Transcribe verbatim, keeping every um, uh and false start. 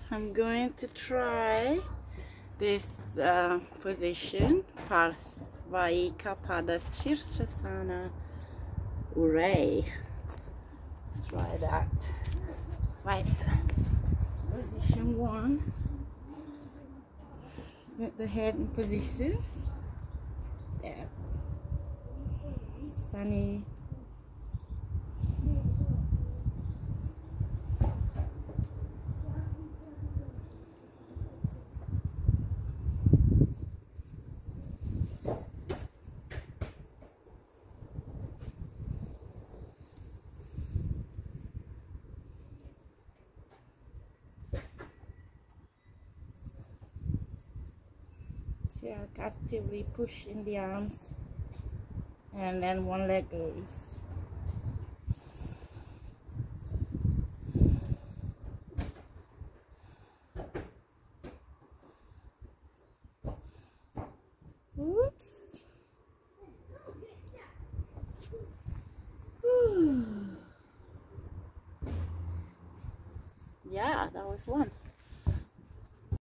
I'm going to try this uh, position, Parsvaika Pada Sirsasana. Hooray! Let's try that. Right, position one. Get the head in position. Step. Sunny. So I actively push in the arms, and then one leg goes. Oops. Yeah, that was one.